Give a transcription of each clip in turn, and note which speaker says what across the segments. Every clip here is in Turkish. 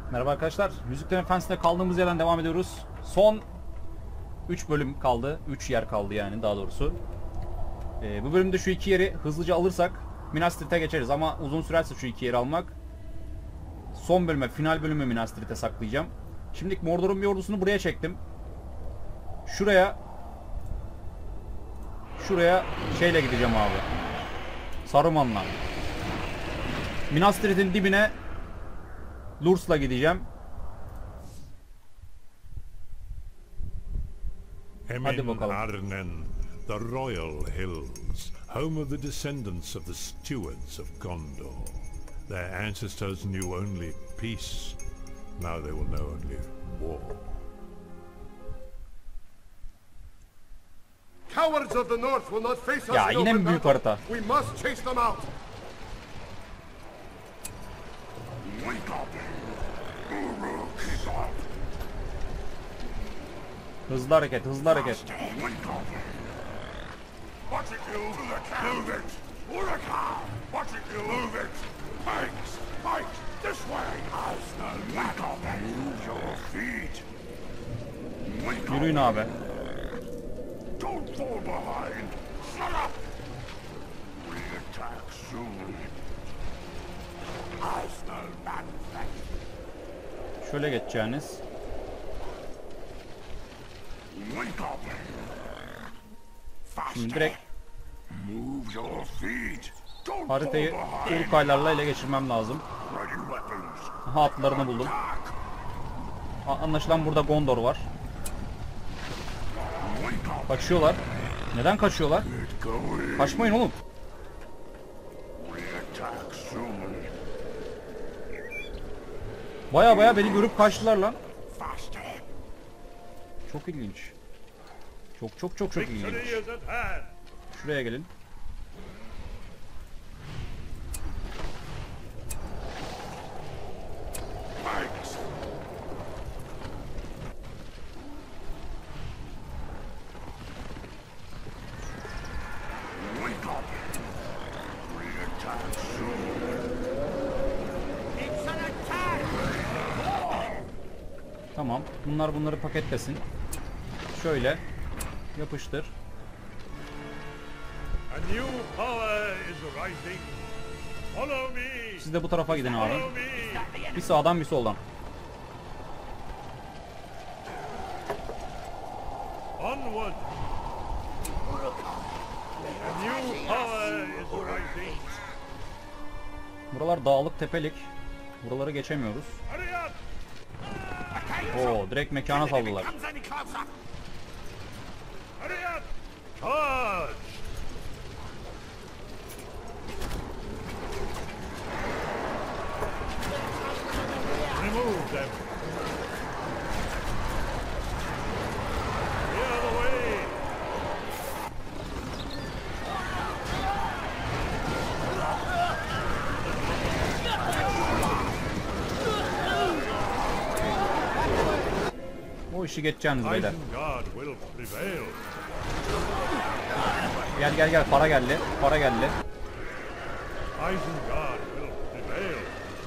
Speaker 1: Merhaba arkadaşlar. Yüzüklerin Efendisi'nde kaldığımız yerden devam ediyoruz. Son 3 bölüm kaldı. 3 yer kaldı yani daha doğrusu. Bu bölümde şu iki yeri hızlıca alırsak Minas Tirith'e geçeriz ama uzun sürerse şu iki yeri almak. Son bölüme, final bölümü Minas Tirith'e saklayacağım. Şimdi Mordor'un bir ordusunu buraya çektim. Şuraya şeyle gideceğim abi. Saruman'la. Minas Tirith'in dibine Lurs'la gideceğim. Hadi bakalım.
Speaker 2: Arnen, the Royal Hills, home of the descendants of the stewards of Gondor. Their ancestors knew only peace. Now they will know only war.
Speaker 3: Cowards of the North will not face us
Speaker 1: Ya
Speaker 3: in
Speaker 1: yine
Speaker 3: open
Speaker 1: mi büyük
Speaker 3: battle.
Speaker 1: harita?
Speaker 3: We must chase them out.
Speaker 1: Hızlı hareket, hızlı hareket. Yürüyün abi. Şöyle geçeceğiniz. Şimdi direkt haritayı Uruk-hai'larla ele geçirmem lazım. Aha, atlarını buldum. Anlaşılan burada Gondor var. Kaçıyorlar. Neden kaçıyorlar? Kaçmayın oğlum. Baya beni görüp kaçtılar lan. Çok ilginç. Çok ilginç. Şuraya gelin. Tamam. Bunları paketlesin. Şöyle yapıştır. Siz de bu tarafa gidin abi. Bir sağdan bir soldan.
Speaker 2: Onward. A new power is rising.
Speaker 1: Buralar dağlık, tepelik. Buraları geçemiyoruz. Oo, direkt mekana saldılar.
Speaker 2: Charge! Remove them. Clear the way.
Speaker 1: O işi geçeceğiniz beyler.
Speaker 2: Isengard will prevail.
Speaker 1: Gel para geldi. Para geldi.
Speaker 2: Isengard will prevail.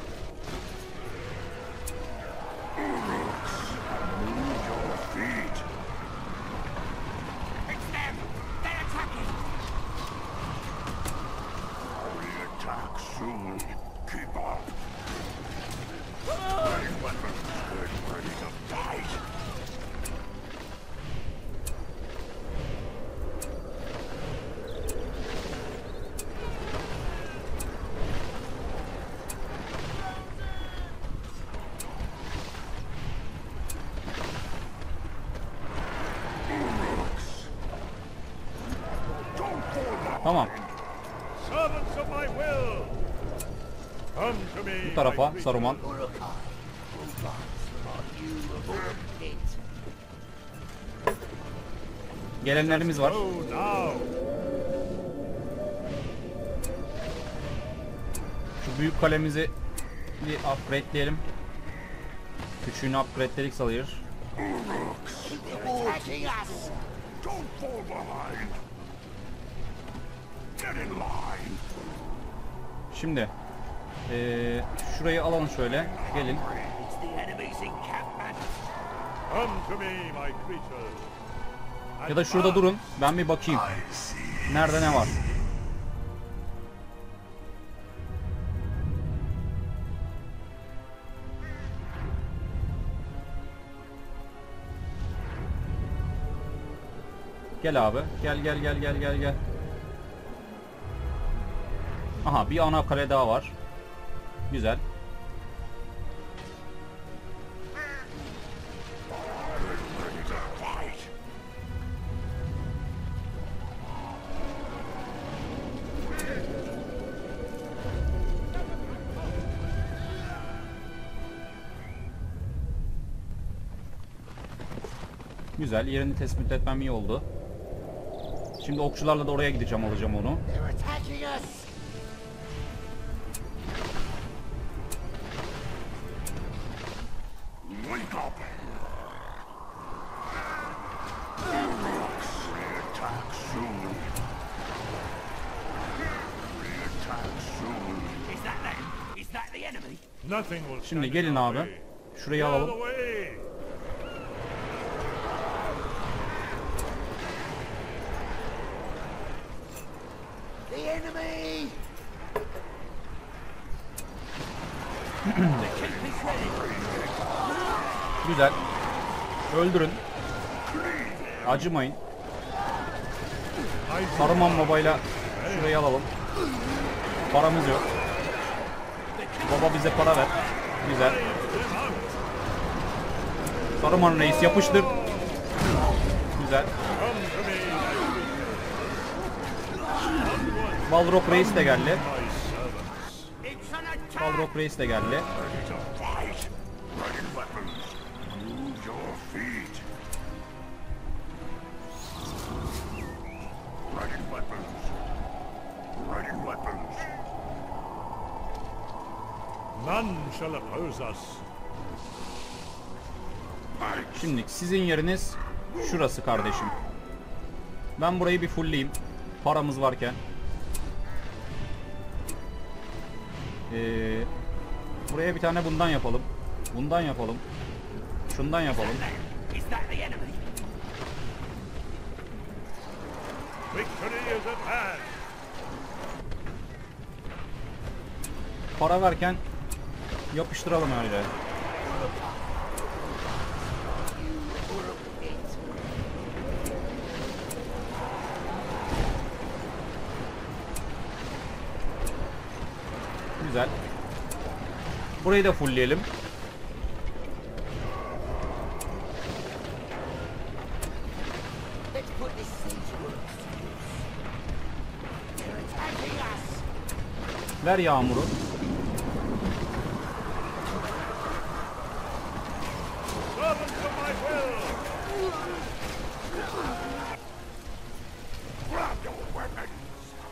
Speaker 1: Tamam.
Speaker 2: Servants of my will. Come to me.
Speaker 1: Bu tarafa Saruman. Gelenlerimiz var.
Speaker 2: Oh, now.
Speaker 1: Şu büyük kalemizi bir upgrade'leyelim. Küçüğünü upgrade'ledik sayılır. Şimdi şurayı alalım şöyle. Gelin.
Speaker 4: the enemy's encampment.
Speaker 2: Come to me, my creatures.
Speaker 1: Ya da şurada durun. Ben bir bakayım. Nerede ne var? Gel abi. Gel. Aha, bir ana kale daha var. Güzel. Güzel, yerini tespit etmem iyi oldu. Şimdi okçularla da oraya gideceğim, alacağım onu.
Speaker 4: They're attacking us.
Speaker 3: Wake up! Re-attack soon. Re-attack soon.
Speaker 4: Is that them? Is that the enemy?
Speaker 2: Nothing will
Speaker 1: Şimdi
Speaker 2: stand
Speaker 1: gelin
Speaker 2: in our
Speaker 1: abi.
Speaker 2: way.
Speaker 1: Şurayı
Speaker 2: Out of
Speaker 1: alalım.
Speaker 2: the way.
Speaker 4: The enemy!
Speaker 1: Güzel. Öldürün. Acımayın. Saruman babayla şurayı alalım. Paramız yok. Baba bize para ver. Güzel. Saruman reis yapıştır. Güzel. Balrog reis de geldi.
Speaker 4: It's an attack!
Speaker 1: Balrog reis de geldi.
Speaker 3: Ready to fight. Ready weapons. Move your feet. Ready weapons. Ready weapons.
Speaker 2: None shall oppose us.
Speaker 1: Şimdi sizin yeriniz şurası kardeşim. Ben burayı bir fullleyeyim. Paramız varken. Buraya bir tane bundan yapalım. Bundan yapalım. Şundan yapalım.
Speaker 4: Is that the enemy?
Speaker 2: Victory is at hand.
Speaker 1: Para verken yapıştıralım öyle. Güzel. Burayı da fullleyelim.
Speaker 4: Let's put this siege works to use. They're attacking us.
Speaker 1: Ver yağmuru.
Speaker 2: Servants of my will.
Speaker 3: Grab your weapons.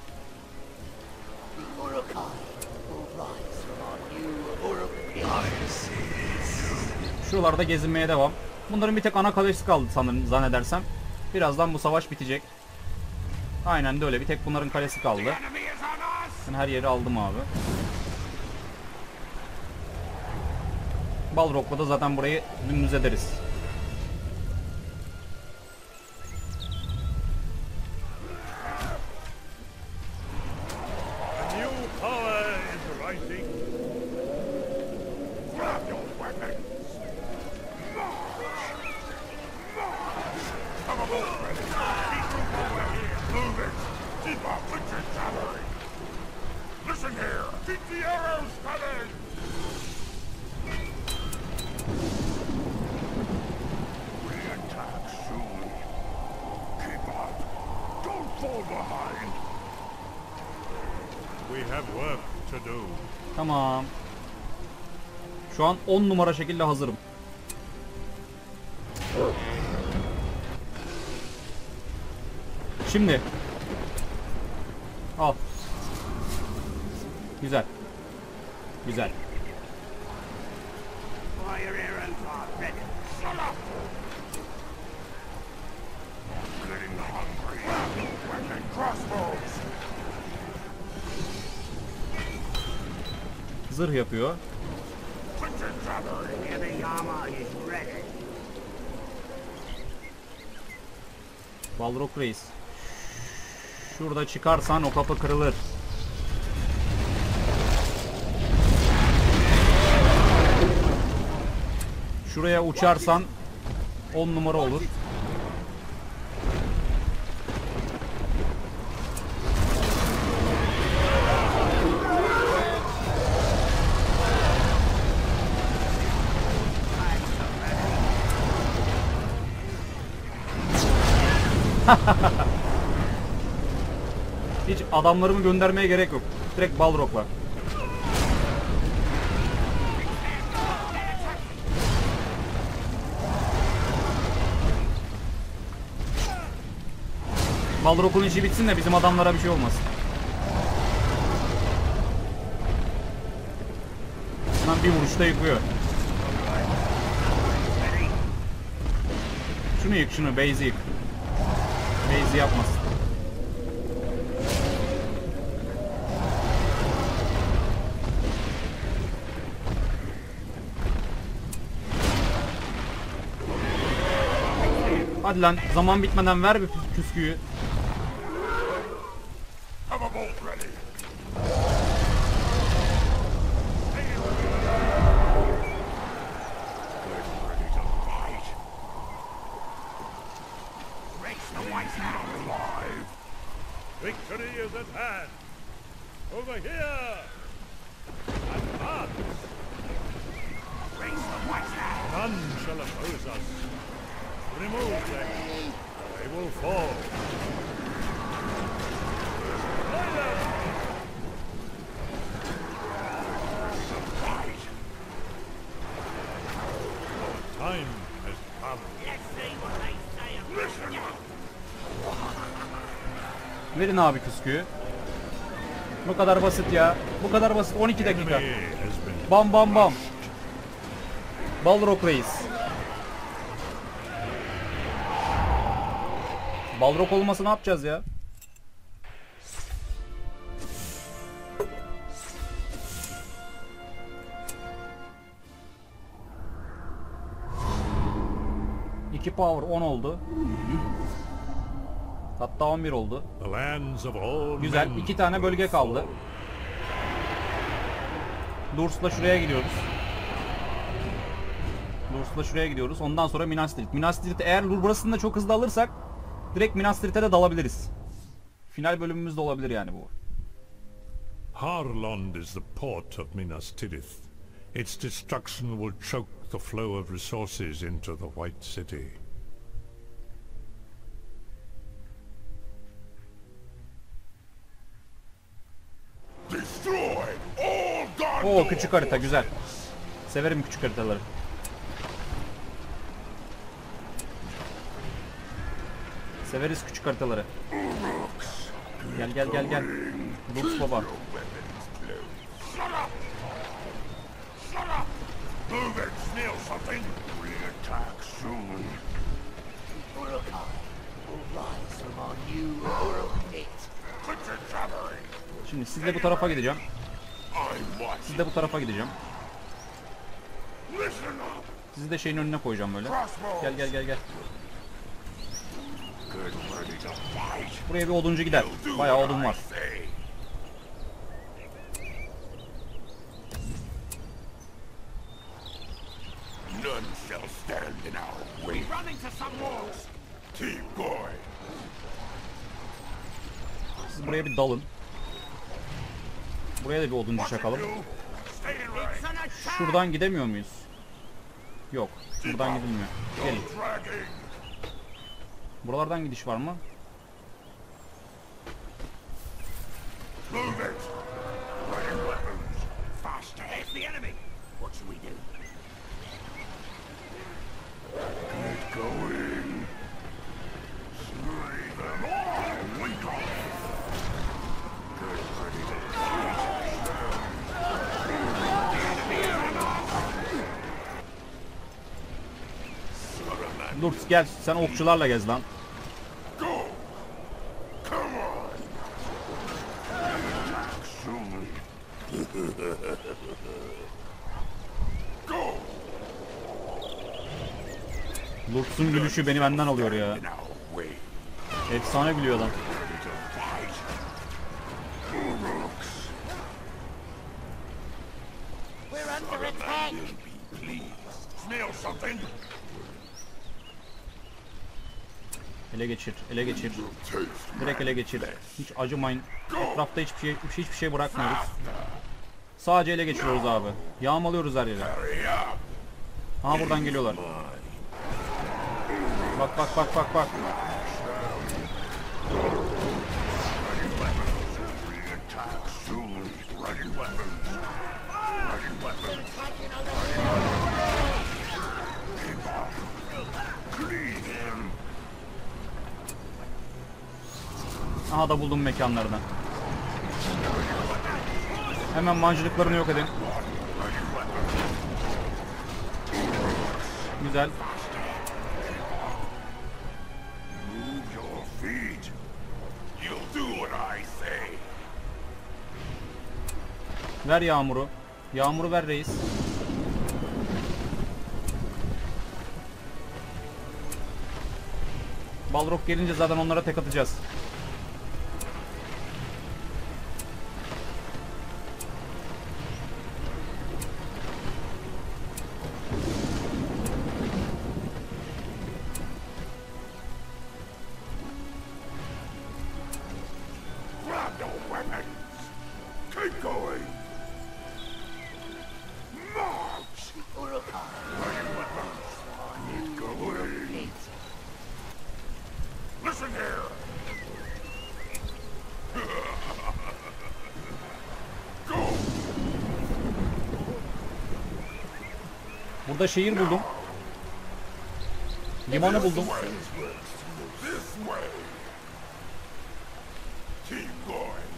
Speaker 4: The Uruk-hai will rise from our new Uruk-pit.
Speaker 1: Şuralarda gezinmeye devam. Bunların bir tek ana kalesi kaldı sanırım, zannedersem. Birazdan bu savaş bitecek. Aynen de öyle. Bir tek bunların kalesi kaldı.
Speaker 3: Enemy is on us.
Speaker 1: Ben her yeri aldım abi. Balrog'la da zaten burayı dümdüz ederiz.
Speaker 2: A new power is rising.
Speaker 3: Grab your weapons. Come on, ready. Move it. Keep up with your cavalry. Listen here. Keep the arrows coming. Re-attack soon. Keep up. Don't fall behind.
Speaker 2: We have work to do.
Speaker 1: Tamam. Şu an 10 numara şekilde hazırım. Şimdi. Al. Güzel. Güzel.
Speaker 4: Fire arrows are ready.
Speaker 3: Shut up. Getting hungry. Grab your weapon. Crossbows.
Speaker 1: Zırh yapıyor.
Speaker 3: Put your cavalry.
Speaker 4: The enemy armor is ready.
Speaker 1: Balrog Reis. Şurada çıkarsan o kapı kırılır. Şuraya uçarsan 10 numara olur. Hiç adamlarımı göndermeye gerek yok. Direkt Balrog'la. Balrog'un işi bitsin de bizim adamlara bir şey olmasın. Hemen bir vuruşta yıkıyor. Şunu yık, şunu. Base'i yık. Base'i yapmasın. Hadi lan, zaman bitmeden ver bir püsküyü.
Speaker 3: Have a bolt ready. Ready to fight. Race the white now alive.
Speaker 2: Victory is at hand. Over here. Advance.
Speaker 3: Race the white now.
Speaker 2: None shall oppose us. Remove them. They will fall. Slay them.
Speaker 3: Fight.
Speaker 2: Time has come.
Speaker 3: Listen.
Speaker 1: Verin abi püsküyü. Bu kadar basit ya. Bu kadar basit. 12 dakika.
Speaker 2: Enemy has been
Speaker 1: Bam bam bam. Balrog Reis. Balrog olmasa ne yapacağız ya? İki power 10 oldu. Hatta 11 oldu.
Speaker 2: the lands of all
Speaker 1: Güzel.
Speaker 2: men
Speaker 1: 2 tane bölge
Speaker 2: will
Speaker 1: kaldı.
Speaker 2: fall.
Speaker 1: Durs'la şuraya gidiyoruz. Durs'la şuraya gidiyoruz. Ondan sonra Minas Tirith. Minas Tirith eğer Lur burasını da çok hızlı alırsak direkt Minas Tirith'e de dalabiliriz. Final bölümümüz de olabilir yani bu.
Speaker 2: Harlond is the port of Minas Tirith. Its destruction will choke the flow of resources into the White City.
Speaker 3: Destroy all Gondor.
Speaker 1: Oo, küçük harita güzel. Severim küçük haritaları. Severiz küçük haritaları. Gel gel gel gel. Lux baba.
Speaker 3: Shut up! Shut up! Move it, steal something! Re-attack soon.
Speaker 4: Uruk-hai will rise from our new Uruk pit.
Speaker 3: Quit your jabbering!
Speaker 1: Şimdi sizle bu tarafa gideceğim.
Speaker 3: I'm watching.
Speaker 1: Siz de bu tarafa gideceğim.
Speaker 3: Listen up!
Speaker 1: Sizi de şeyin önüne koyacağım böyle.
Speaker 3: Crossbows!
Speaker 1: Gel gel gel gel.
Speaker 3: Get ready to fight!
Speaker 1: Buraya bir oduncu gider.
Speaker 3: Do
Speaker 1: Bayağı
Speaker 3: what
Speaker 1: odun
Speaker 3: I
Speaker 1: var.
Speaker 3: say. None shall stand in our way. Running to some walls. Keep going.
Speaker 1: Siz buraya bir dalın. Buraya da bir oduncu çakalım.
Speaker 3: You stay in range.
Speaker 1: Şuradan gidemiyor muyuz? Yok. Buradan gidilmiyor. Gelin.
Speaker 3: No dragging.
Speaker 1: Buralardan gidiş var mı?
Speaker 3: Move it. Ready weapons. Faster. It's the enemy. What should we do? Get going. Slay them all. Wake up. Get ready to fight.
Speaker 1: Dur gel sen okçularla gez lan.
Speaker 3: Go. Come on. Soon. Go.
Speaker 1: Lutz'un gülüşü beni benden alıyor ya.
Speaker 3: Now wait.
Speaker 1: Efsane gülüyor adam.
Speaker 3: Ready to fight. Uruks.
Speaker 4: We're under attack.
Speaker 3: Will be pleased. Smell something?
Speaker 1: Ele geçir, ele geçir.
Speaker 3: Taste
Speaker 1: Direkt ele geçir. Hiç acımayın. Etrafta hiçbir şey bırakmıyoruz. Sadece ele geçiriyoruz abi. Yağmalıyoruz her yere.
Speaker 3: hurry up.
Speaker 1: Aha buradan geliyorlar. Bak bak bak bak bak.
Speaker 3: Attack soon. Ready weapons. Ready weapons. Keep up. Clean him.
Speaker 1: Aha da buldum mekanlarını. Hemen mancınıklarını yok edin. Güzel.
Speaker 3: Move your feet. You'll do what I say.
Speaker 1: Ver yağmuru. Yağmuru ver reis. Balrog gelince zaten onlara tek atacağız.
Speaker 3: Grab your weapons. Keep going. March.
Speaker 4: Uruk-hai.
Speaker 3: Ready weapons. Let's go away. Listen here. Go.
Speaker 1: Burada şehir buldum. Limanı buldum.
Speaker 3: This way. Keep going.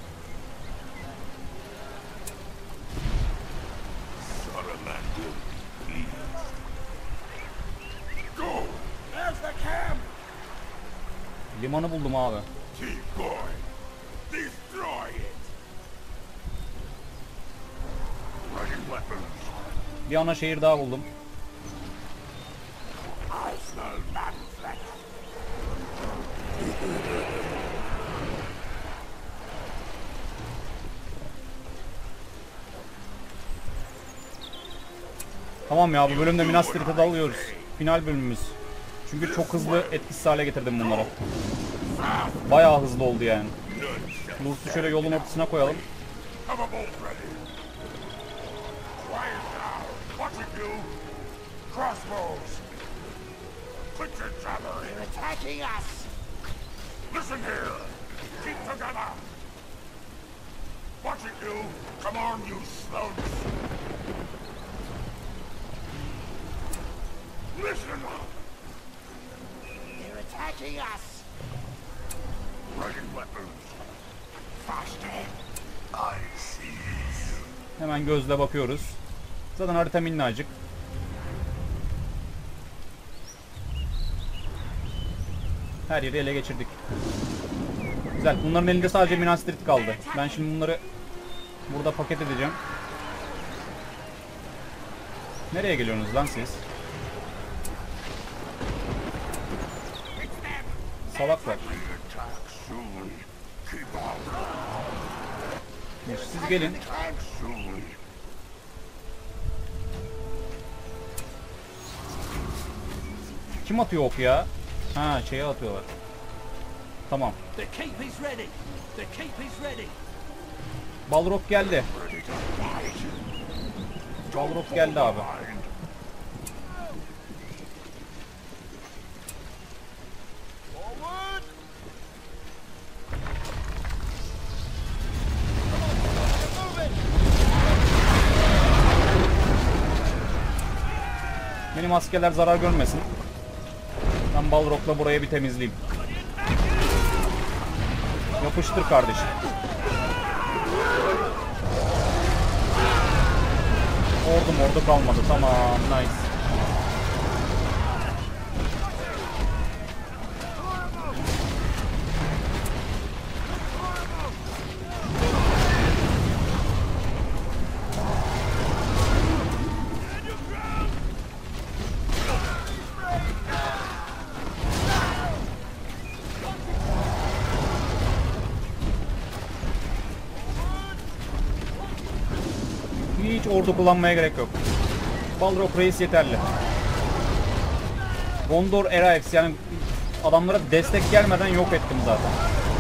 Speaker 3: Saruman will be pleased. Go. There's the camp.
Speaker 1: Limanı buldum abi.
Speaker 3: Keep going. Destroy it. Ready weapons.
Speaker 1: Bir ana şehir daha buldum.
Speaker 3: I smell man flesh.
Speaker 1: Tamam ya, bu bölümde Minas Tirith'e dalıyoruz. Final bölümümüz. Çünkü çok hızlı etkisiz hale getirdim bunları. Bayağı hızlı oldu yani. Lutz'u şöyle yolun ortasına koyalım.
Speaker 3: Have a bolt ready. Quiet now. Watch it do. Crossbows. Put your jabber in.
Speaker 4: They're attacking us.
Speaker 3: Listen here. Keep together. Watch it do. Come on, you slugs. Listen up.
Speaker 4: They're attacking us.
Speaker 3: Ready weapons. Faster. I see you.
Speaker 1: Hemen gözle bakıyoruz. Zaten harita minnacık. Her yeri ele geçirdik. Güzel. Bunların elinde sadece Minas Tirith kaldı. Ben şimdi bunları burada paket edeceğim. Nereye geliyorsunuz lan siz? Salaklar.
Speaker 3: Attack soon. Keep on.
Speaker 1: Siz gelin.
Speaker 3: Attack soon.
Speaker 1: Kim atıyor ok ya? Ha, şeye atıyorlar. Tamam.
Speaker 5: The keep is ready. The keep is ready.
Speaker 1: Balrog geldi.
Speaker 3: Ready to fight.
Speaker 1: Balrog geldi abi.
Speaker 3: Mind. Forward.
Speaker 1: Benim askerler zarar görmesin. Ben Balrog'la burayı bir temizleyeyim. Yapıştır kardeşim. Ordu kalmadı. Tamam, nice. Hiç ordu kullanmaya gerek yok. Balrog Reis yeterli. Gondor Eraex, yani adamlara destek gelmeden yok ettim zaten.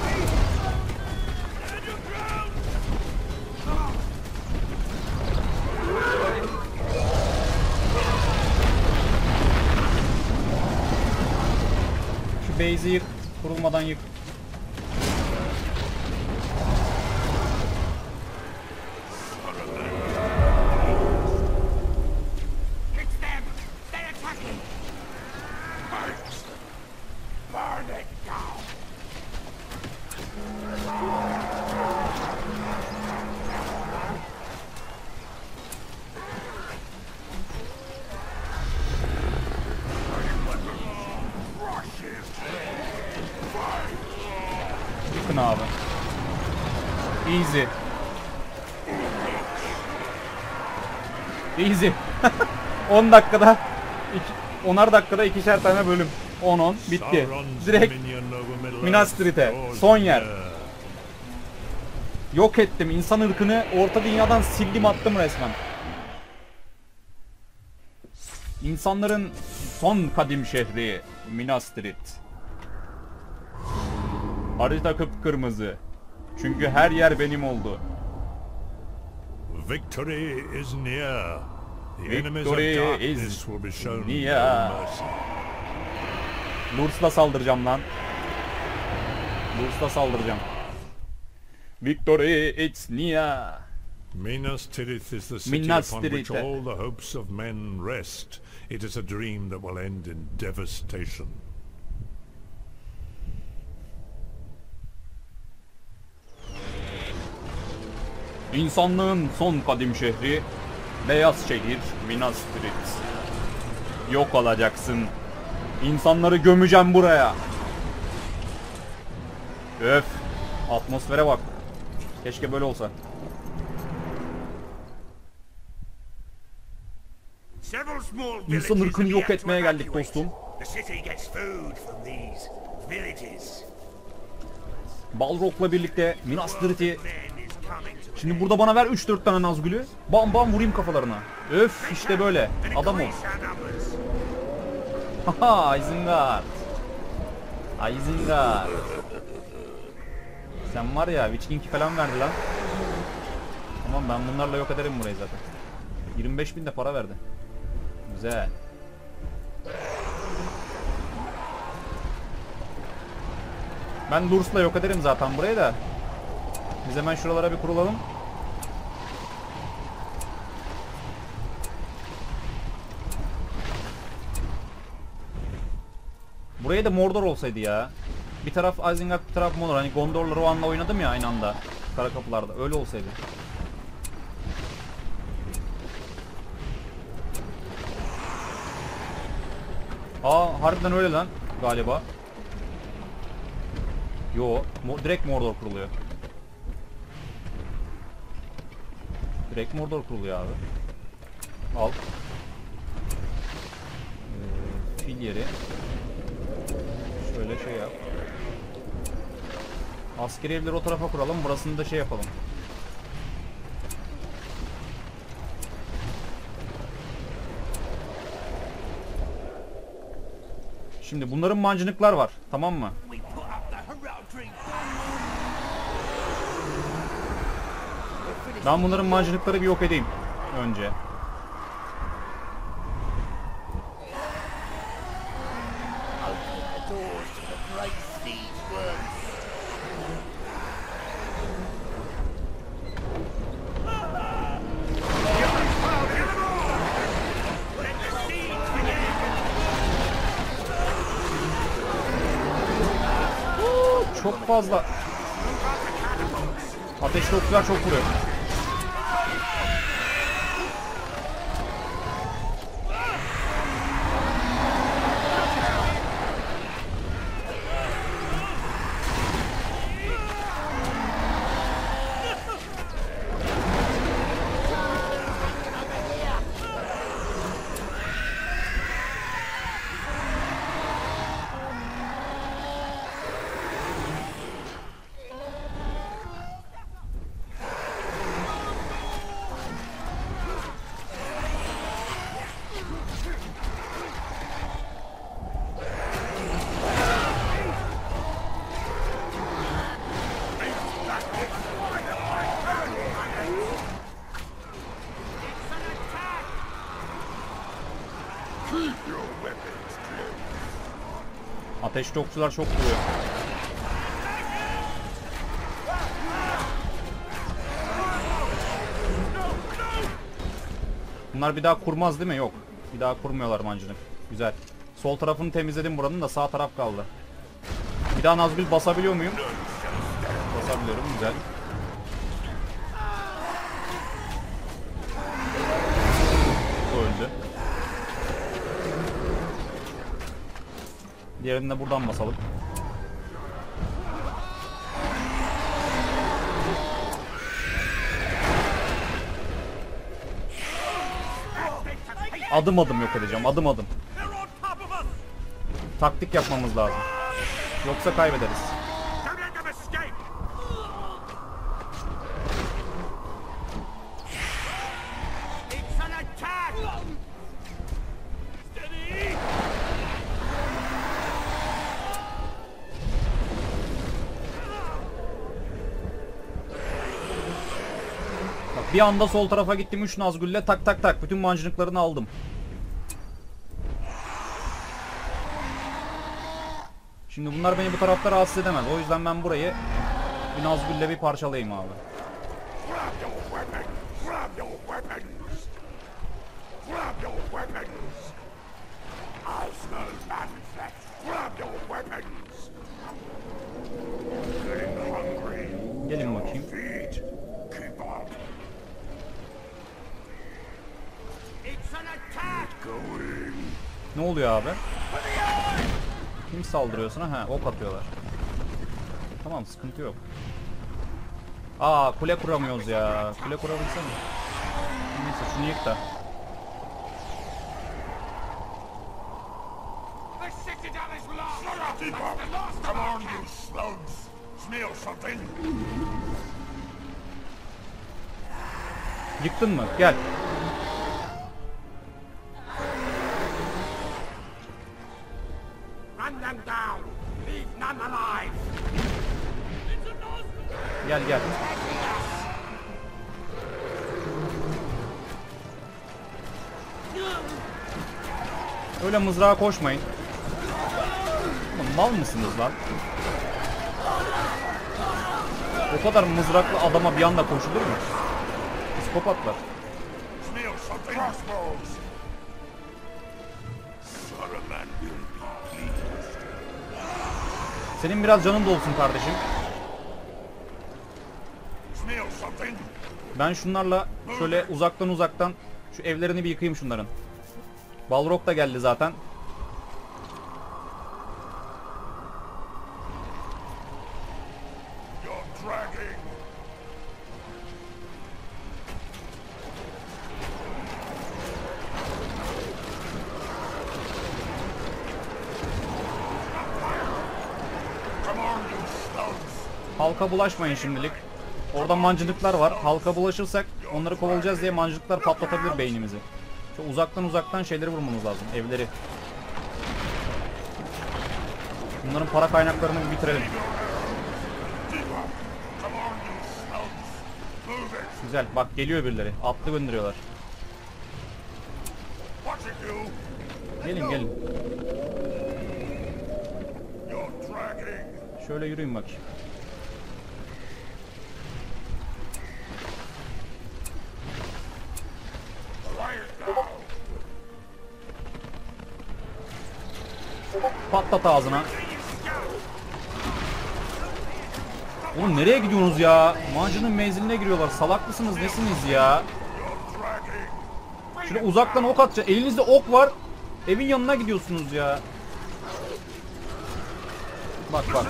Speaker 1: Şu base'i yık, kurulmadan yık.
Speaker 3: It's them! They're attacking! Thanks! Burn it down!
Speaker 1: Yıkın abi. Easy. Easy. 10 dakikada 10'ar dakikada 2'şer tane bölüm. 10 bitti.
Speaker 2: Sauron's
Speaker 1: Direkt
Speaker 2: dominion over Middle-earth
Speaker 1: Minas Tirith'e
Speaker 2: draws
Speaker 1: son yer.
Speaker 2: near.
Speaker 1: Yok ettim. İnsan ırkını orta dünyadan sildim attım resmen. İnsanların son kadim şehri Minas Tirith. Harita kıpkırmızı. Çünkü her yer benim oldu.
Speaker 2: Victory is near. The enemies of
Speaker 1: Victory
Speaker 2: darkness
Speaker 1: is
Speaker 2: will be shown
Speaker 1: near.
Speaker 2: no mercy.
Speaker 1: Lurs'la saldıracağım lan. Lurs'la saldıracağım. Victory it's near.
Speaker 2: Minas Tirith is the city
Speaker 1: Minas
Speaker 2: upon which
Speaker 1: Tirith.
Speaker 2: all the hopes of men rest. It is a dream that will end in devastation.
Speaker 1: İnsanlığın son kadim şehri, beyaz şehir Minas Tirith. Yok olacaksın. İnsanları gömeceğim buraya. Öf. Atmosfere bak. Keşke böyle olsa.
Speaker 3: Several small
Speaker 1: İnsan
Speaker 3: villages
Speaker 1: ırkını
Speaker 3: are
Speaker 1: yok
Speaker 3: yet to
Speaker 1: etmeye geldik
Speaker 3: evacuate.
Speaker 1: dostum.
Speaker 3: The city gets food from these villages.
Speaker 1: Balrog'la birlikte Minas Tirith'i.
Speaker 3: Men is coming to
Speaker 1: Şimdi burada bana ver 3-4 tane Nazgül'ü. Bam bam vurayım kafalarına. Öf işte böyle. Adam ol.
Speaker 3: increase our numbers.
Speaker 1: Haha Isengard. Isengard. Sen var ya Witch King falan verdi lan. Tamam ben bunlarla yok ederim burayı zaten. 25.000 de para verdi. Güzel. Ben Lurs'la yok ederim zaten burayı da. Biz hemen şuralara bir kurulalım. Buraya da Mordor olsaydı ya. Bir taraf Isengard, bir taraf Mordor. Hani Gondor'la Rohan'la oynadım ya aynı anda. Kara kapılarda. Öyle olsaydı. Aa harbiden öyle lan galiba. Yo, direkt Mordor kuruluyor. Direkt Mordor kuruluyor abi. Al. Fil yeri. Şöyle şey yap. Askeri evleri o tarafa kuralım. Burasını da şey yapalım. Şimdi bunların mancınıklar var. Tamam mı?
Speaker 5: We put up the heraldry.
Speaker 1: Ben bunların mancınıkları bir yok edeyim. Önce.
Speaker 4: Open the doors to the great siege works.
Speaker 1: Çok fazla. Ateşli okçular çok vuruyor. Ateşli okçular çok vuruyor. Bunlar bir daha kurmaz değil mi? Yok. Bir daha kurmuyorlar mancınık. Güzel. Sol tarafını temizledim buranın da sağ taraf kaldı. Bir daha Nazgul basabiliyor muyum? Basabiliyorum. Güzel. Bu öldü. Diğerini de buradan basalım. Adım adım yok edeceğim. Adım adım. Taktik yapmamız lazım. Yoksa kaybederiz.
Speaker 5: It's an attack! Steady!
Speaker 1: Bak bir anda sol tarafa gittim 3 Nazgül'le tak tak tak bütün mancınıklarını aldım. Şimdi bunlar beni bu tarafta rahatsız edemez. O yüzden ben burayı bir Nazgül'le bir parçalayayım abi.
Speaker 3: Grab your weapon! Grab your weapons! Grab your weapons! I smell man flesh! Grab your weapons! Getting hungry!
Speaker 1: Gelin bakayım.
Speaker 3: Feed! Keep up!
Speaker 5: It's an attack!
Speaker 3: Going!
Speaker 1: Ne oluyor abi? Kim saldırıyor sana? Ha, ok atıyorlar. Tamam, sıkıntı yok. Aa, kule kuramıyoruz ya. Kule kurabilsene. Neyse şunu yık da.
Speaker 5: The citadel is lost!
Speaker 3: Shut up! Keep up! Come on, you slugs! Smell something!
Speaker 1: Yıktın mı? Gel.
Speaker 3: Run them down! Leave none alive!
Speaker 1: Gel gel. Öyle mızrağa koşmayın. Oğlum, mal mısınız lan? O kadar mızraklı adama bir anda koşulur mu? Psikopatlar.
Speaker 3: Smell something! Crossbows! Saruman will be pleased.
Speaker 1: Senin biraz canın dolsun kardeşim.
Speaker 3: Smell something!
Speaker 1: Ben şunlarla şöyle uzaktan şu evlerini bir yıkayayım şunların. Balrog da geldi zaten.
Speaker 3: You're dragging! Come on, you slugs!
Speaker 1: Halka bulaşmayın şimdilik. Orada mancınıklar var. Halka bulaşırsak onları kovalayacağız diye mancınıklar patlatabilir beynimizi. Şu uzaktan şeyleri vurmamız lazım. Evleri. Bunların para kaynaklarını bir bitirelim.
Speaker 3: Keep up! Come on, you slugs! Move it!
Speaker 1: Güzel. Bak geliyor birileri. Atlı gönderiyorlar.
Speaker 3: Watch it, you!
Speaker 1: Gelin gelin.
Speaker 3: You're dragging!
Speaker 1: Şöyle yürüyün bakayım.
Speaker 3: Quiet now!
Speaker 1: Patlat ağzına. Oğlum nereye gidiyorsunuz ya? Mancının menziline giriyorlar. Salak mısınız nesiniz ya?
Speaker 3: You're dragging!
Speaker 1: Şöyle uzaktan ok atacak. Elinizde ok var. Evin yanına gidiyorsunuz ya. Bak bak.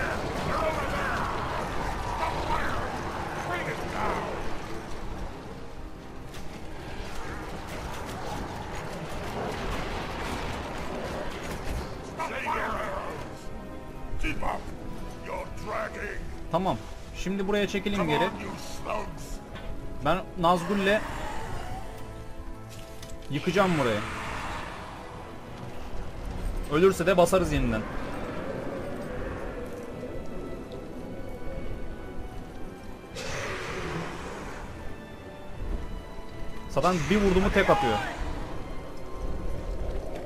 Speaker 3: Keep up! You're dragging!
Speaker 1: Tamam. Şimdi buraya çekilin
Speaker 3: Come
Speaker 1: geri.
Speaker 3: on, you slugs!
Speaker 1: Ben Nazgul'le yıkacağım burayı. Ölürse de basarız yeniden. Zaten bir vurdu mu tek atıyor.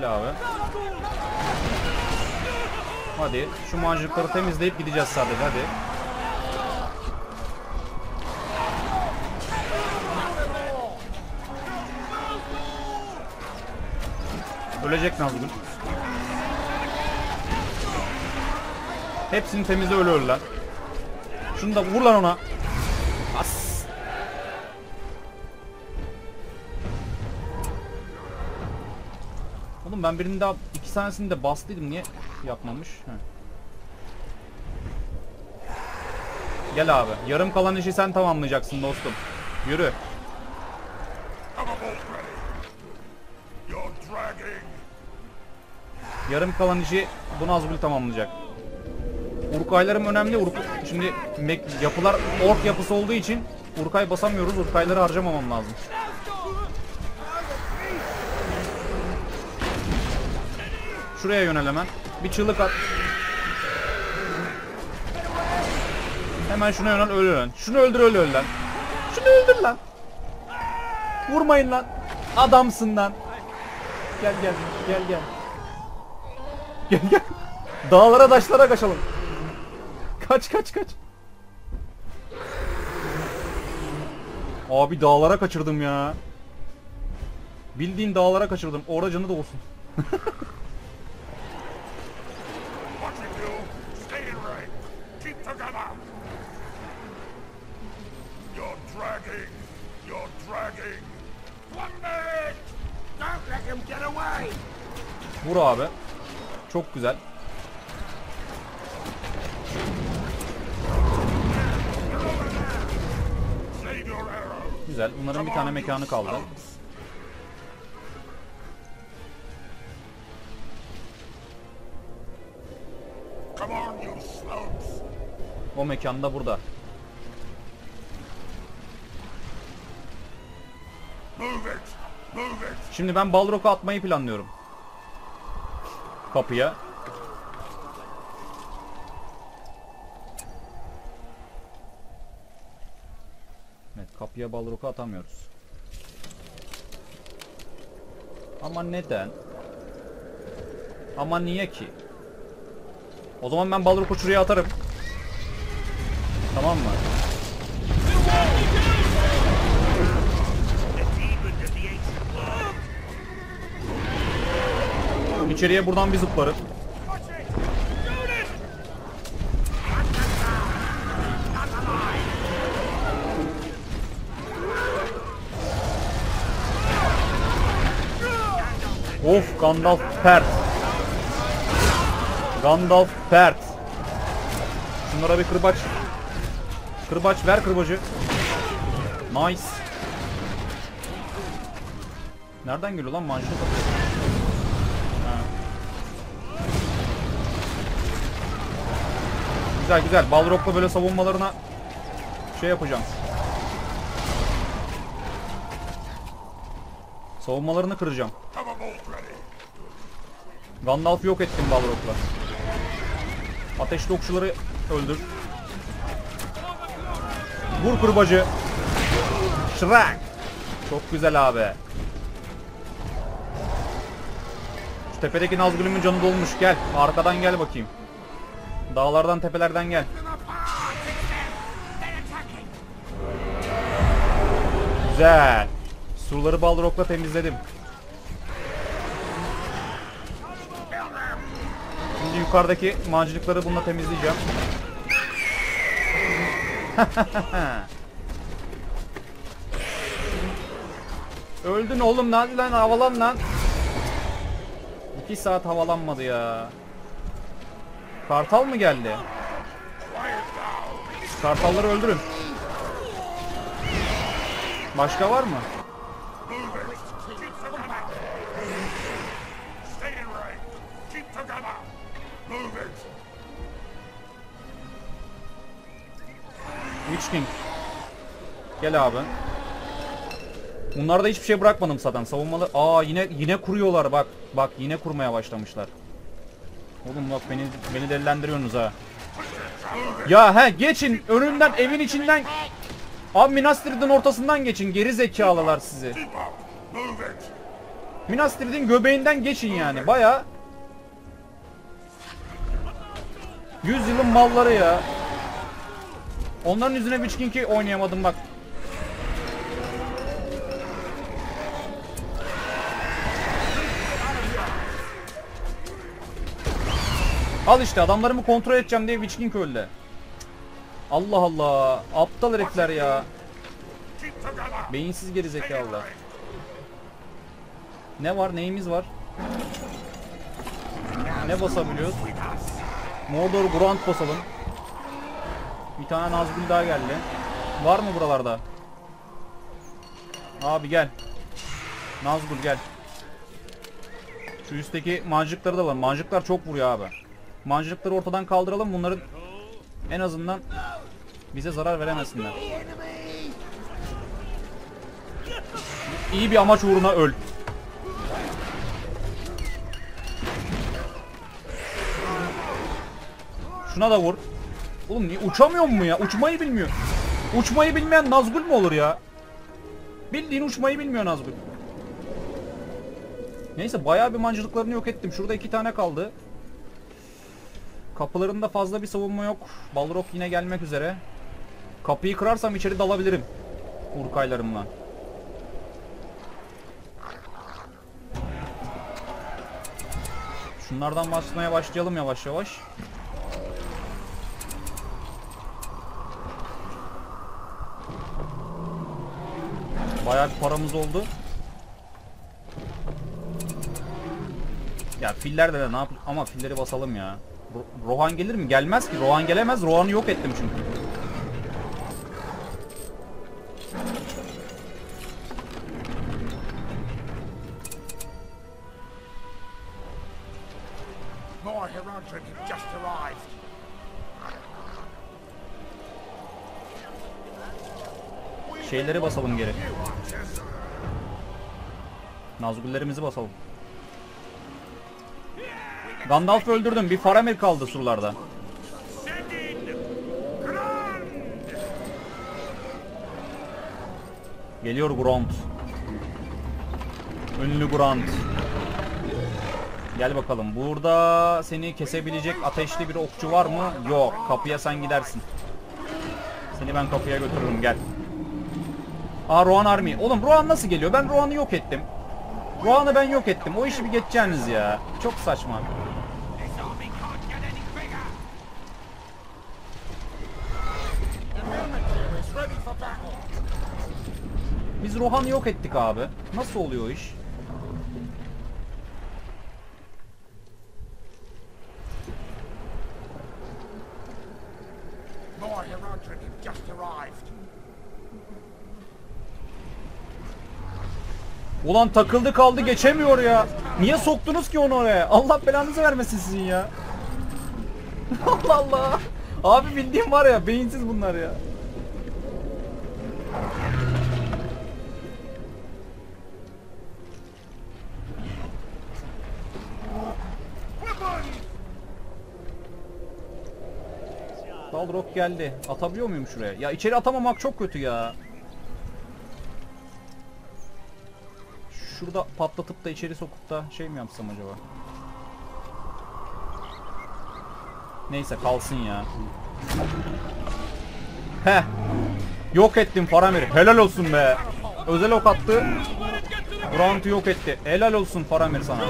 Speaker 1: Gel abi. Hadi şu mancınıkları temizleyip gideceğiz sadece, hadi. Ölecek Nazgul. Hepsini temizle, öyle öl lan. Şunu da vur lan ona. As. Oğlum ben birinin daha 2 tanesini de bastıydım, niye yapmamış? Heh. Gel abi. Yarım kalan işi sen tamamlayacaksın dostum. Yürü.
Speaker 3: Have a bolt ready. You're dragging.
Speaker 1: Yarım kalan işi bu Nazgul tamamlayacak. Urkaylarım önemli. Şimdi yapılar ork yapısı olduğu için Urkay basamıyoruz. Urkayları harcamamam lazım. Şuraya yönel hemen. Bir çığlık at. Hemen şuna yönel, öyle lan. Şunu öldür, öyle öl lan. Şunu öldür lan. Vurmayın lan. Adamsın lan. Gel gel gel gel. Gel gel. Dağlara taşlara kaçalım. Kaç kaç kaç. Abi dağlara kaçırdım ya. Bildiğin dağlara kaçırdım. Orada canı da olsun.
Speaker 3: Watching you. Stay in range. Keep together. You're dragging. You're dragging.
Speaker 5: Plummet! Don't let him get away!
Speaker 1: Vur abi. Çok güzel.
Speaker 3: Save your arrows.
Speaker 1: Güzel. Bunların bir tane mekanı kaldı.
Speaker 3: Come on, you slopes.
Speaker 1: O mekan da burada.
Speaker 3: Move it. Move it.
Speaker 1: Şimdi ben Balrog'u atmayı planlıyorum. Kapıya. Evet, kapıya Balrog'u atamıyoruz. Ama neden? Ama niye ki? O zaman ben Balrog'u şuraya atarım. Tamam mı? İçeriye buradan bir zıplarım. Of, Gandalf pert. Gandalf pert. Şunlara bir kırbaç. Kırbaç ver, kırbacı. Nice. Nereden geliyor lan manşet atıyor? Güzel güzel. Balrog'la böyle savunmalarına şey yapacağım. Savunmalarını kıracağım.
Speaker 3: Have a bolt ready.
Speaker 1: Gandalf'ı yok ettim Balrog'la. Ateşli okçuları öldür. Vur kırbacı. Şırak. Çok güzel abi. Şu tepedeki Nazgul'ümün canı dolmuş. Gel. Arkadan gel bakayım. Dağlardan, tepelerden gel. Güzel. Surları Balrog'la temizledim. Şimdi yukarıdaki mancınıkları bununla temizleyeceğim. Öldün oğlum, hadi lan havalan lan. 2 saat havalanmadı ya. Kartal mı geldi? Kartalları öldürün. Başka var mı?
Speaker 3: Move it. Keep together. Stay in range. Keep together. Move it.
Speaker 1: Witch King. Gel abi. Bunlarda hiçbir şey bırakmadım zaten. Savunmalı. Aa, yine kuruyorlar bak. Bak yine kurmaya başlamışlar. Oğlum bak beni delilendiriyorsunuz ha. Ya he, geçin önünden, evin içinden. Abi Minas Tirith'in ortasından geçin, geri zekalılar sizi.
Speaker 3: Keep up. Move it.
Speaker 1: Minas Tirith'in göbeğinden geçin yani. Baya 100 yılın malları ya. Onların yüzüne Witch King'i oynayamadım bak. Al işte adamlarımı kontrol edeceğim diye Witch King öldü. Allah Allah. Aptal herifler ya.
Speaker 3: Keep together.
Speaker 1: Beyinsiz gerizekalılar. Ne var? Neyimiz var? Ne basabiliyoruz? Mordor Grunt basalım. Bir tane Nazgul daha geldi. Var mı buralarda? Abi gel. Nazgul gel. Şu üstteki mancıkları da alalım. Mancıklar çok vuruyor abi. Mancıkları ortadan kaldıralım. Bunların en azından bize zarar veremesinler. İyi bir amaç uğruna öl. Şuna da vur. Oğlum niye uçamıyor mu ya? Uçmayı bilmiyor. Uçmayı bilmeyen Nazgul mu olur ya? Bildiğin uçmayı bilmiyor Nazgul. Neyse bayağı bir mancılıklarını yok ettim. Şurada 2 tane kaldı. Kapılarında fazla bir savunma yok. Balrog yine gelmek üzere. Kapıyı kırarsam içeri dalabilirim. Urkaylarımla. Şunlardan basmaya başlayalım yavaş yavaş. Bayağı bir paramız oldu. Ya filler de ne yap? Ama filleri basalım ya. Rohan gelir mi? Gelmez ki. Rohan gelemez. Rohan'ı yok ettim çünkü.
Speaker 3: More Herodric just arrived.
Speaker 1: Şeyleri basalım geri. Nazgullerimizi basalım. Gandalf'ı öldürdüm. Bir Faramir kaldı surlarda. Geliyor Grunt. Ünlü Grunt. Gel bakalım. Burada seni kesebilecek ateşli bir okçu var mı? Yok. Kapıya sen gidersin. Seni ben kapıya götürürüm. Gel. Aa Rohan Army. Oğlum Rohan nasıl geliyor? Ben Rohan'ı yok ettim. Rohan'ı ben yok ettim. O işi bir geçeceğiniz ya. Çok saçma. Biz Rohan'ı yok ettik abi. Nasıl oluyor o iş?
Speaker 3: More Herodric just arrived.
Speaker 1: Ulan takıldı kaldı geçemiyor ya. Niye soktunuz ki onu oraya? Allah belanızı vermesin sizin ya. Allah Allah. Abi bildiğim var ya beyinsiz bunlar ya. Balrog geldi. Atabiliyor muyum şuraya? Ya içeri atamamak çok kötü ya. Şurada patlatıp da içeri sokup da şey mi yapsam acaba? Neyse kalsın ya. Heh. Yok ettim Faramir. Helal olsun be. Özel ok attı. Grunt'u yok etti. Helal olsun Faramir sana.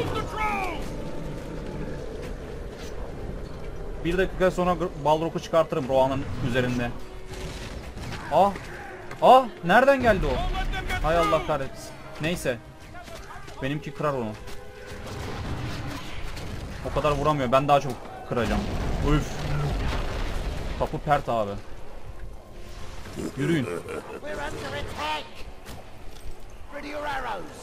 Speaker 1: Bir dakika sonra Balrog'u çıkartırım Rohan'ın üzerinde. Ah. Ah. Nereden geldi o? Hay Allah kahretsin. Neyse. Benimki kırar onu. O kadar vuramıyor. Ben daha çok kıracağım. Üf. Kapı pert abi. Yürüyün.
Speaker 4: We're under attack. Ready your arrows.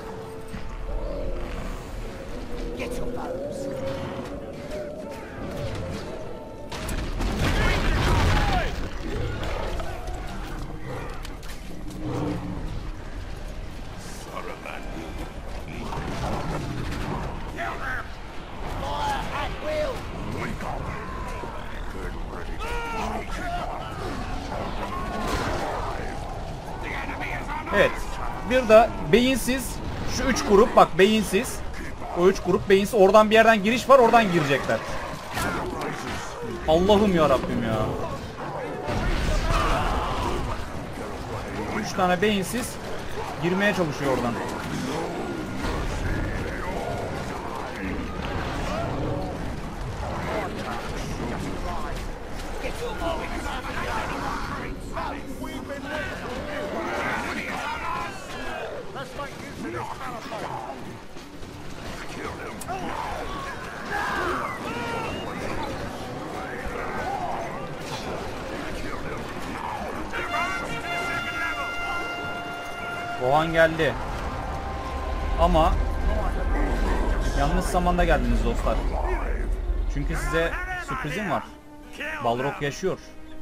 Speaker 4: Get your bows. Fire at will.
Speaker 1: Evet. Bir de beyinsiz Şu 3 grup bak beyinsiz. O 3 grup beyinsiz. Oradan bir yerden giriş var, oradan girecekler. Allah'ım ya Rabbim ya. 3 tane beyinsiz girmeye çalışıyor oradan. Rohan geldi. Ama yanlış zamanda geldiniz dostlar. Çünkü size sürprizim var. Balrog yaşıyor.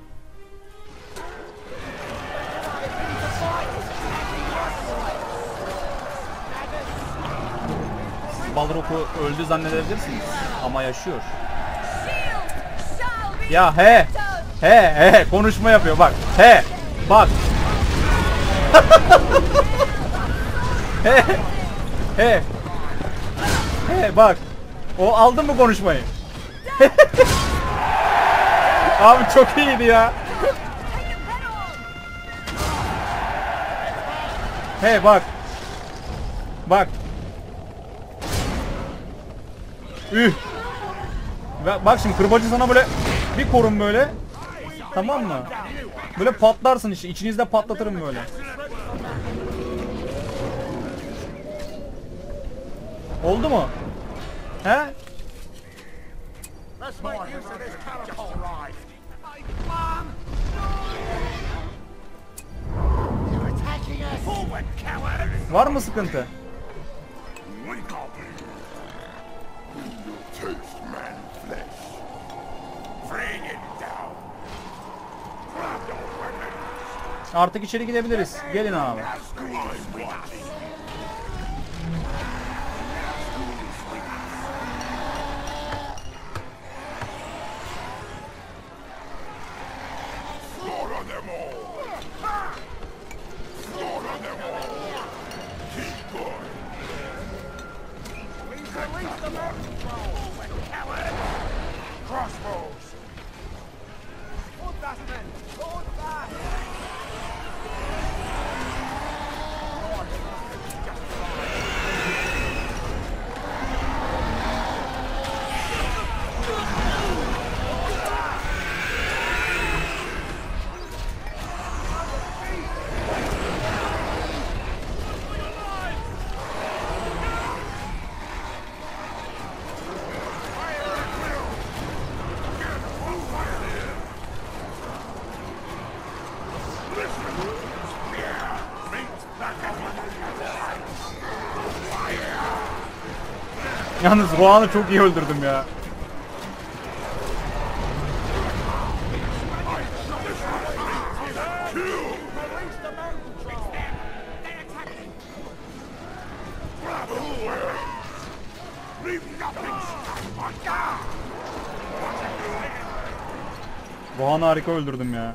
Speaker 1: Siz Balrog'u öldü zannedebilirsiniz ama yaşıyor. Ya he konuşma yapıyor bak. Bak. Bak. O aldı mı konuşmayı? Abi çok iyiydi ya. Bak. Bak. Bak şimdi kırbacı sana böyle bir korun böyle. Tamam mı? Böyle patlarsın işte. İçinizde patlatırım böyle. Oldu mu? He? Var mı sıkıntı? Artık içeri gidebiliriz. Gelin abi. Yalnız Rohan'ı çok iyi öldürdüm ya. Rohan'ı harika öldürdüm ya.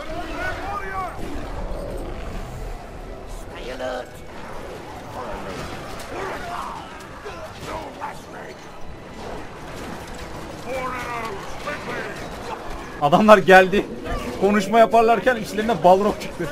Speaker 1: Adamlar geldi. Konuşma yaparlarken içlerinde Balrog çıktı.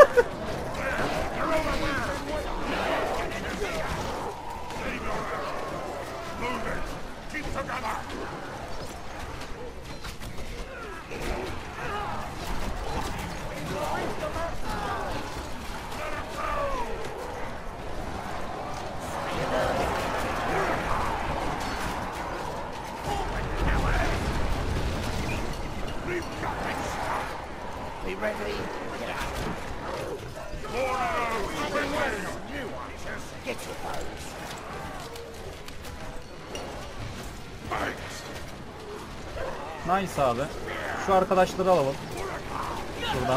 Speaker 1: Nice abi. Şu arkadaşları alalım. Buradan.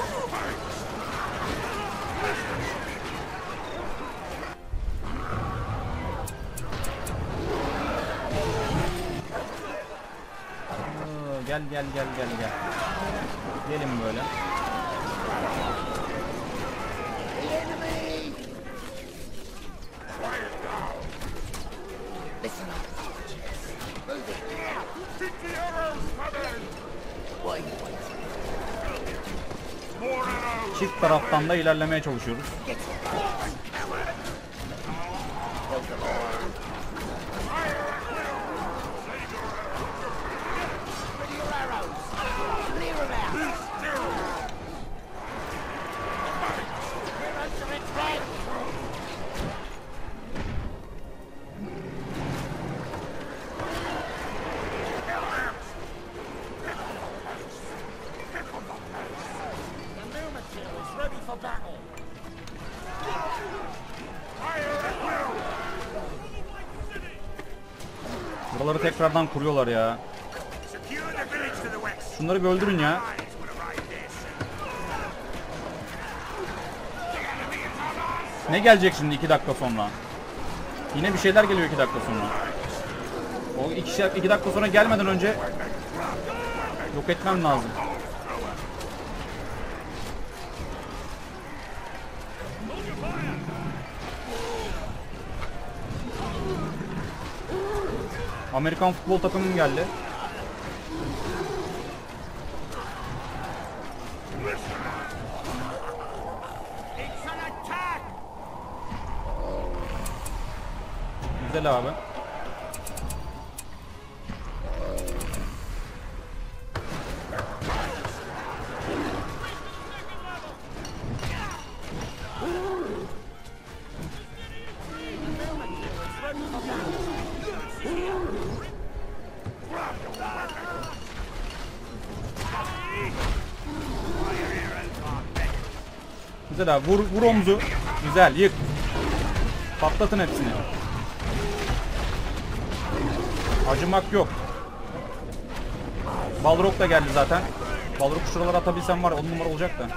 Speaker 1: Gel. Gelin böyle. taraftan da ilerlemeye çalışıyoruz. Buraları tekrardan kuruyorlar ya. Şunları bir öldürün ya. Ne gelecek şimdi 2 dakika sonra? Yine bir şeyler geliyor 2 dakika sonra. O 2 dakika sonra gelmeden önce yok etmem lazım. Amerikan futbol takımım geldi. Güzel abi. Güzel abi. Vur omzu. Güzel. Yık. Patlatın hepsini. Acımak yok. Balrog da geldi zaten. Balrog şuralara atabilsem var 10 numara olacak da.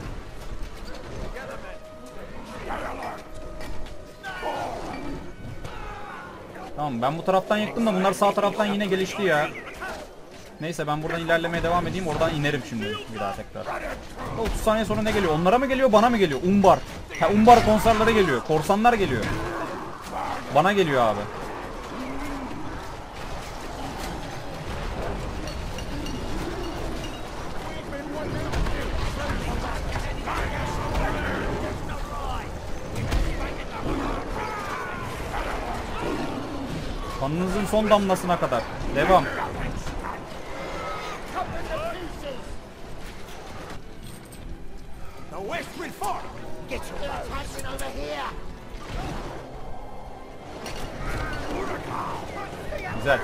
Speaker 1: Tamam ben bu taraftan yıktım da bunlar sağ taraftan yine gelişti ya. Neyse ben buradan ilerlemeye devam edeyim. Oradan inerim şimdi bir daha tekrar. 30 saniye sonra ne geliyor? Onlara mı geliyor bana mı geliyor? Umbar. Ha, Umbar konserlere geliyor. Korsanlar geliyor. Bana geliyor abi. Kanınızın son damlasına kadar. Devam. Güzel.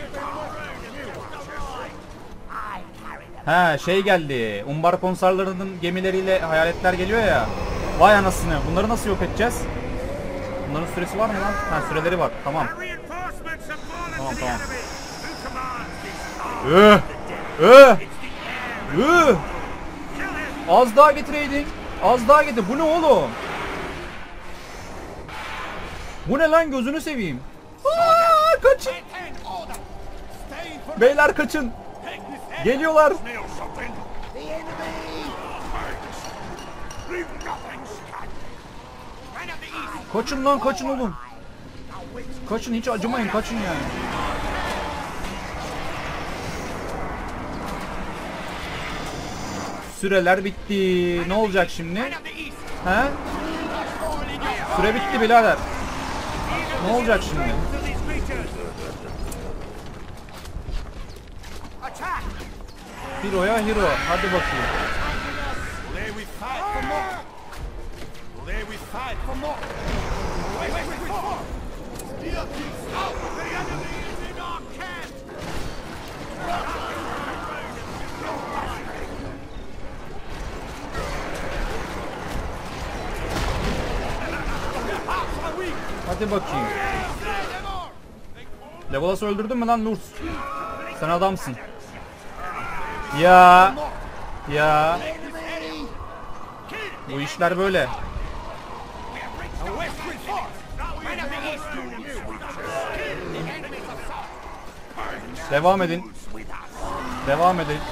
Speaker 1: Ha şey geldi. Umbar konserlerinin gemileriyle hayaletler geliyor ya. Vay anasını. Bunları nasıl yok edeceğiz? Bunların süresi var mı lan? Ha süreleri var. Tamam. Tamam. Az daha getireydin. Az daha getir. Bu ne oğlum? Bu ne lan gözünü seveyim. Aa, kaçın. Beyler kaçın. Geliyorlar. Kaçın lan kaçın oğlum. Kaçın hiç acımayın kaçın yani. Süreler bitti. Ne olacak şimdi? He? Süre bitti birader. Ne olacak şimdi? Hero'ya hero. Hadi bakayım. Hadi bakayım. Legolas'ı öldürdün mü lan Lurs? Sen adamsın. Ya. Bu işler böyle. Devam edin. Devam edin.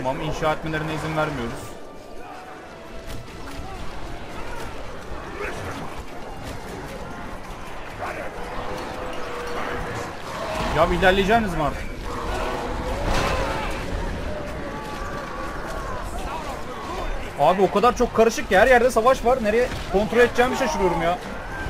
Speaker 1: Tamam, inşa etmelerine izin vermiyoruz. Ya ilerleyeceğiniz mi artık? Abi o kadar çok karışık ki her yerde savaş var. Nereye kontrol edeceğimi şaşırıyorum ya.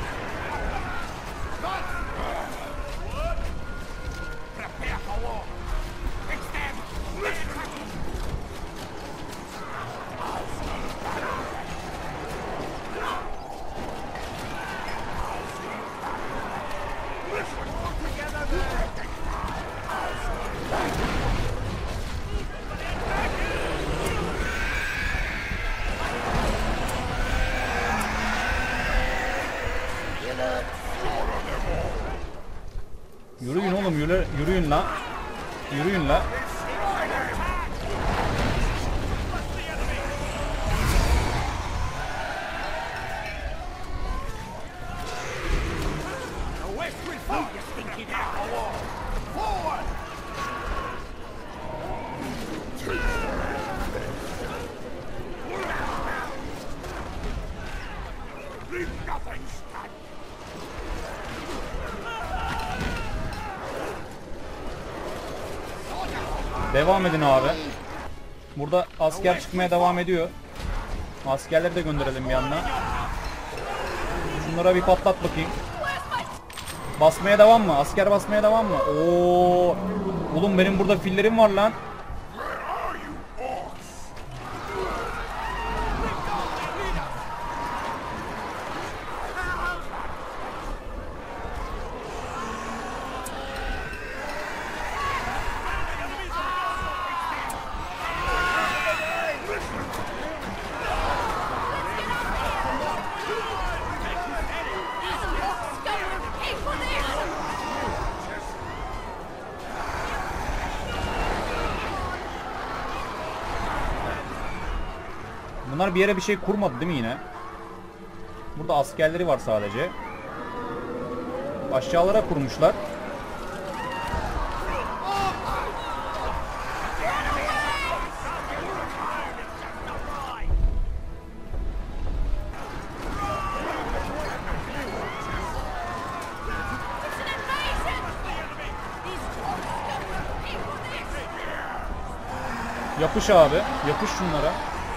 Speaker 1: Yürüyün oğlum, yürüyün la. Yürüyün la. Devam edin abi. Burada asker çıkmaya devam ediyor. Askerleri de gönderelim bir yandan. Şunlara bir patlat bakayım. Basmaya devam mı? Asker basmaya devam mı? Oo! Oğlum benim burada fillerim var lan. Bunlar bir yere bir şey kurmadı değil mi yine? Burada askerleri var sadece. Aşağılara kurmuşlar. Yapış abi. Yapış şunlara.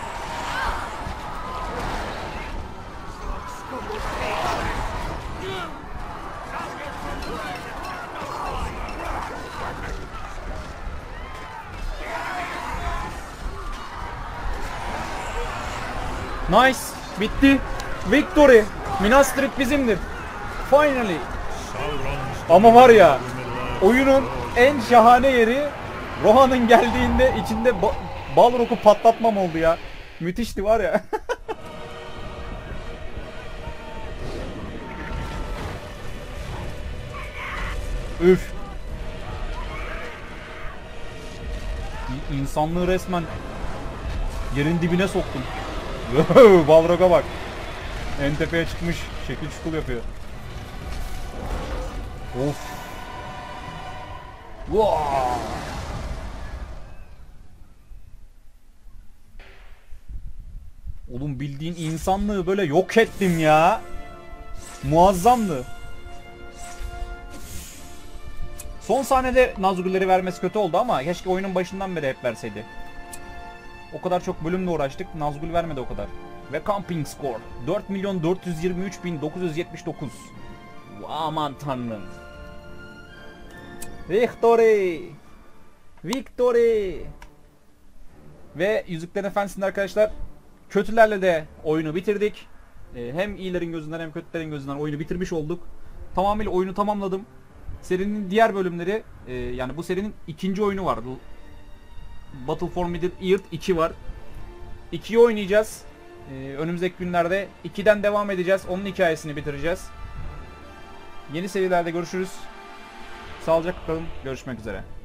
Speaker 1: Nice. Bitti. Victory. Minas Tirith bizimdir. Finally. Ama var ya, oyunun en şahane yeri Rohan'ın geldiğinde içinde Balrog'u patlatmam oldu ya. Müthişti var ya. Üf. İnsanlığı resmen yerin dibine soktum. Balrog'a bak. En tepeye çıkmış. Şekil şukul yapıyor. Of. Wow. Oğlum bildiğin insanlığı böyle yok ettim ya. Muazzamdı. Son sahnede Nazgulleri vermesi kötü oldu ama keşke oyunun başından beri hep verseydi. O kadar çok bölümle uğraştık. Nazgul vermedi o kadar. Ve camping score 4.423.979. Aman tanrım. Victory. Victory. Ve Yüzüklerin Efendisi'nde arkadaşlar kötülerle de oyunu bitirdik. Hem iyilerin gözünden hem kötülerin gözünden oyunu bitirmiş olduk. Tamamıyla oyunu tamamladım. Serinin diğer bölümleri yani bu serinin ikinci oyunu var. Battle for Middle-earth 2 var. 2'yi oynayacağız. Önümüzdeki günlerde 2'den devam edeceğiz. Onun hikayesini bitireceğiz. Yeni serilerde görüşürüz. Sağlıcakla kalın. Görüşmek üzere.